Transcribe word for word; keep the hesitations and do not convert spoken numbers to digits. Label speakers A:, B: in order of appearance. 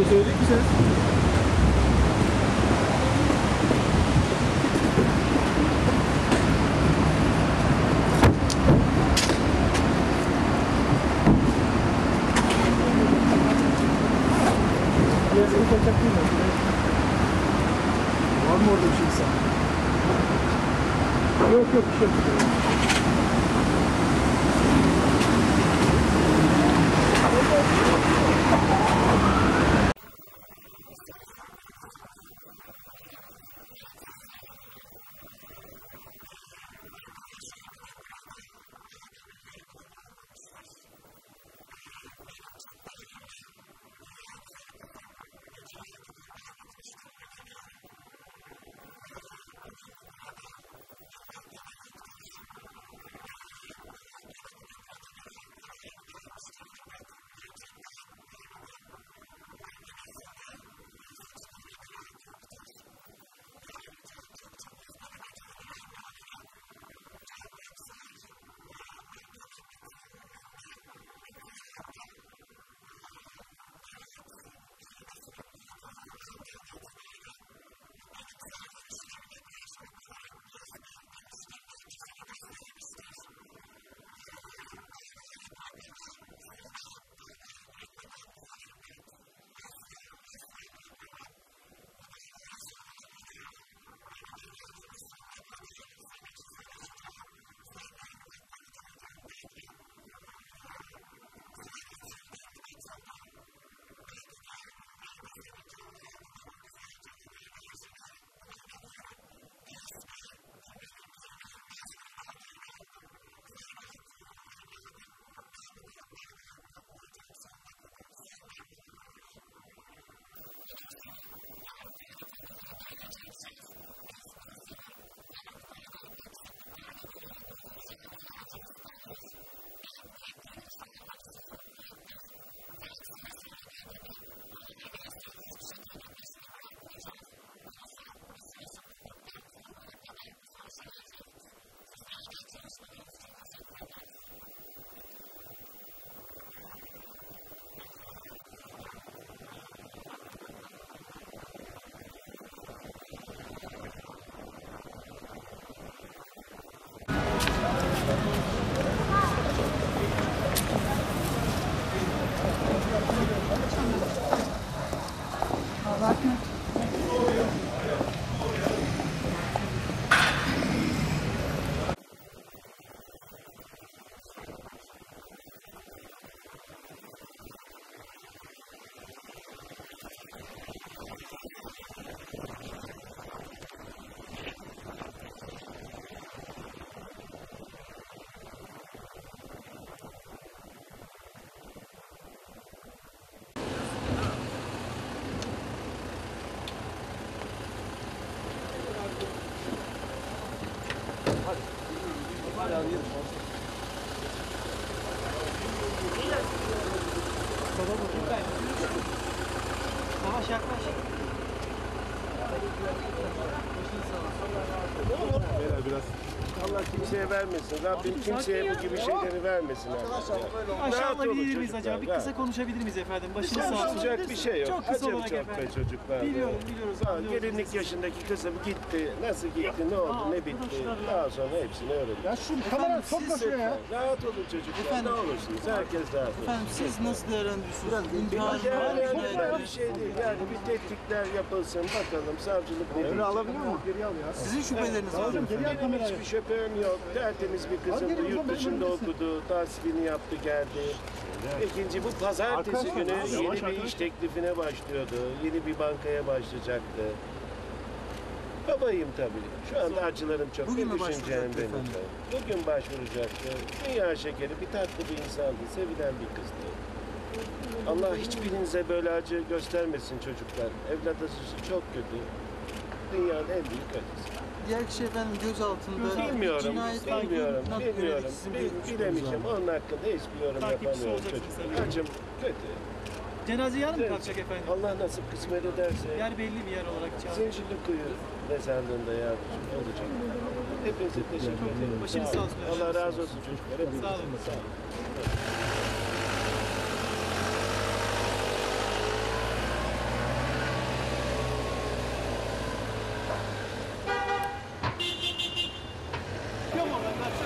A: şey söyledik mi sen? Yazılı kaçak değil mi? Var mı orada bir şey sen? Yok yok bir şey yok.
B: Yavaş yaklaş.
A: Beyler biraz.
C: Allah kimseye vermesin. Rabbim kimseye bu gibi şeyleri vermesin.
B: Aşağı alabilir miyiz acaba? Bir kısa konuşabilir miyiz efendim? Başınız sağ olsun.
C: Konuşacak bir şey yok.
B: Çok kısa
C: Acem
B: olarak
C: çok
B: efendim.
C: be çocuklar.
B: Biliyorum, biliyoruz.
C: Sağ,
B: anlıyoruz.
C: gelinlik yaşındaki kızım gitti. Nasıl gitti, ne oldu,
B: Aa,
C: ne bitti.
B: arkadaşlar ya.
C: Daha sonra hepsini öğrendik.
A: Ya şu kamera çok
B: siz-
A: basıyor ya.
C: Rahat olun çocuklar.
B: Efendim?
C: Ne olursunuz. Herkes rahat olsun.
B: Efendim siz nasıl değerlendiriyorsunuz? İntihar mı?
C: Yani, yani
B: cinayet
C: öyle
B: mi?
C: bir şey değil. Yani bir tetkikler yapılsın. Bakalım savcılık ne
A: Öyle
C: diyecek.
A: alabilir miyim? Geri al ya.
B: Sizin şüpheleriniz var mı?
A: Geri al
C: Benim
A: kamerayı.
C: hiçbir şüphem yok. Tertemiz bir kızım.
A: Hadi gelin
C: Yurt
A: oğlum, ben
C: dışında
A: önümdesin.
C: okudu. Tahsilini yaptı geldi. İkinci bu pazartesi
A: Arkadaşlar,
C: günü
A: yavaş
C: yeni bir
A: arkadaşlar.
C: iş teklifine başlıyordu. Yeni bir bankaya başlayacaktı. Babayım tabii. Şu anda acılarım çok.
B: Bugün mü
C: Ne düşüneceğim
B: başvuracaktı
C: benim
B: efendim?
C: de. Bugün başvuracaktı. Dünya şekeri bir tatlı bir insandı. Sevilen bir kızdı. Allah hiçbirinize böyle acı göstermesin çocuklar. Evlat acısı çok kötü. Dünyanın en büyük acısı.
B: Diğer kişi efendim gözaltında
C: Bilmiyorum,
B: cinayet var.
C: bilmiyorum,
B: Nasıl
C: bilmiyorum.
B: yönelik sizin bir
C: Bil-
B: şüpheniz
C: Bilemeyeceğim.
B: var mı?
C: Onun hakkında hiçbir yorum
B: Takipçisi
C: yapamıyorum
B: olacaksınız
C: çocuklar.
B: tabii.
C: Acım kötü.
B: Cenaze yarın mı
C: Evet.
B: kalkacak efendim?
C: Allah nasip kısmet ederse
B: Yer belli bir yer olarak çağırın.
C: Zincirli Kuyu mezarlığında yardımcım olacak. Hepinize teşekkür ederim.
B: Başınız sağ olsun.
C: Allah razı olsun çocuklar. Hepinize
B: Sağ olun.
C: Sağ olun.
A: Çıkıyor mu oradan?